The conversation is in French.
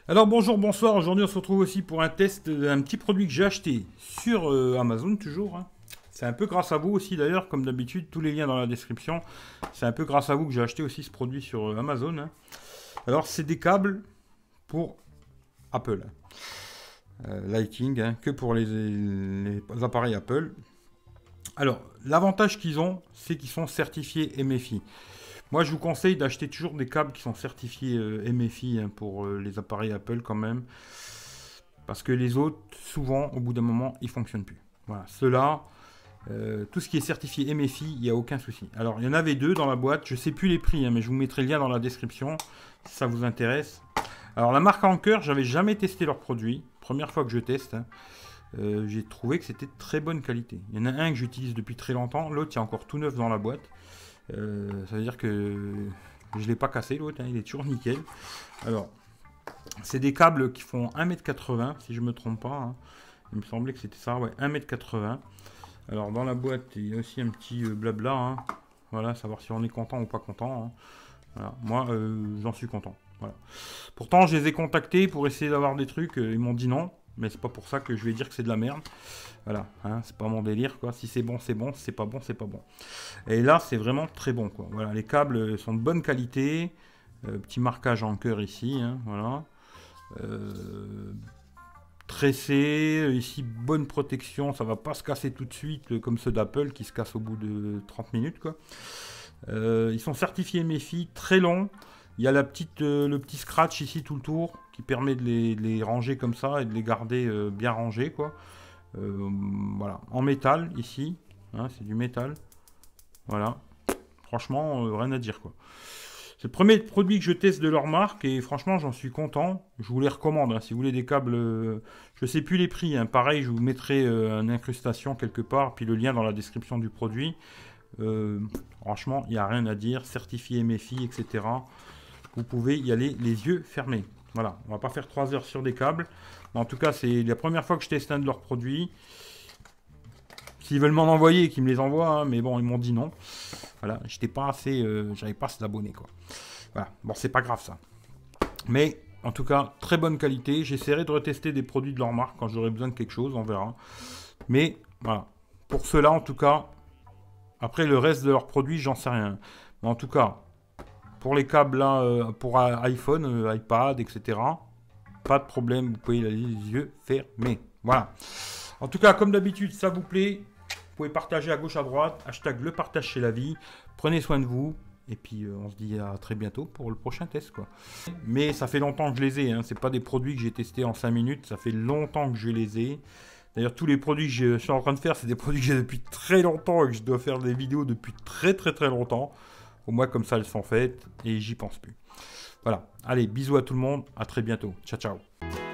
Alors bonjour, bonsoir, aujourd'hui on se retrouve aussi pour un test d'un petit produit que j'ai acheté sur Amazon toujours, hein. C'est un peu grâce à vous aussi d'ailleurs, comme d'habitude, tous les liens dans la description. C'est un peu grâce à vous que j'ai acheté aussi ce produit sur Amazon, hein. Alors c'est des câbles pour Apple, Lighting, hein, que pour les appareils Apple. Alors l'avantage qu'ils ont, c'est qu'ils sont certifiés MFI. Moi, je vous conseille d'acheter toujours des câbles qui sont certifiés MFI, hein, pour les appareils Apple quand même. Parce que les autres, souvent, au bout d'un moment, ils ne fonctionnent plus. Voilà, ceux-là, tout ce qui est certifié MFI, il n'y a aucun souci. Alors, il y en avait deux dans la boîte. Je ne sais plus les prix, hein, mais je vous mettrai le lien dans la description si ça vous intéresse. Alors, la marque Anker, j'avais jamais testé leurs produits. Première fois que je teste, hein. J'ai trouvé que c'était de très bonne qualité. Il y en a un que j'utilise depuis très longtemps. L'autre, il y a encore tout neuf dans la boîte. Ça veut dire que je ne l'ai pas cassé l'autre, hein, il est toujours nickel. Alors, c'est des câbles qui font 1,80 m si je ne me trompe pas, hein. Il me semblait que c'était ça, ouais, 1,80 m. Alors, dans la boîte, il y a aussi un petit blabla, hein. Voilà, savoir si on est content ou pas content, hein. Voilà. Moi, j'en suis content. Voilà. Pourtant, je les ai contactés pour essayer d'avoir des trucs, ils m'ont dit non. Mais c'est pas pour ça que je vais dire que c'est de la merde. Voilà, hein, c'est pas mon délire, quoi. Si c'est bon, c'est bon. Si c'est pas bon, c'est pas bon. Et là, c'est vraiment très bon, quoi. Voilà, les câbles sont de bonne qualité. Petit marquage en cœur ici, hein, voilà. Tressé, ici, bonne protection. Ça va pas se casser tout de suite, comme ceux d'Apple qui se cassent au bout de 30 minutes, quoi. Ils sont certifiés MEFI, très longs. Il y a le petit scratch ici tout le tour qui permet de les ranger comme ça et de les garder bien rangés, quoi. Voilà, en métal ici, hein, c'est du métal. Voilà, franchement, rien à dire, quoi. C'est le premier produit que je teste de leur marque et franchement, j'en suis content. Je vous les recommande, hein, si vous voulez des câbles. Je sais plus les prix, hein. Pareil, je vous mettrai une incrustation quelque part, puis le lien dans la description du produit. Franchement, il n'y a rien à dire. Certifié MFI, etc. Vous pouvez y aller les yeux fermés. Voilà, on va pas faire 3 heures sur des câbles. Mais en tout cas, c'est la première fois que je teste un de leurs produits. S'ils veulent m'en envoyer, qu'ils me les envoient, hein, mais bon, ils m'ont dit non. Voilà, j'étais pas assez, j'avais pas assez d'abonnés, quoi. Voilà, bon, c'est pas grave ça. Mais en tout cas, très bonne qualité. J'essaierai de retester des produits de leur marque quand j'aurai besoin de quelque chose, on verra. Mais voilà, pour ceux-là, en tout cas, après le reste de leurs produits, j'en sais rien. Mais en tout cas, pour les câbles là, pour iPhone, iPad, etc., pas de problème, vous pouvez y aller les yeux fermés. Voilà. En tout cas, comme d'habitude, ça vous plaît, vous pouvez partager à gauche, à droite, hashtag le partage chez la vie. Prenez soin de vous. Et puis, on se dit à très bientôt pour le prochain test, quoi. Mais ça fait longtemps que je les ai, hein. C'est pas des produits que j'ai testés en 5 minutes. Ça fait longtemps que je les ai. D'ailleurs, tous les produits que je suis en train de faire, c'est des produits que j'ai depuis très longtemps et que je dois faire des vidéos depuis très longtemps. Au moins, comme ça, elles sont faites et j'y pense plus. Voilà. Allez, bisous à tout le monde. À très bientôt. Ciao, ciao.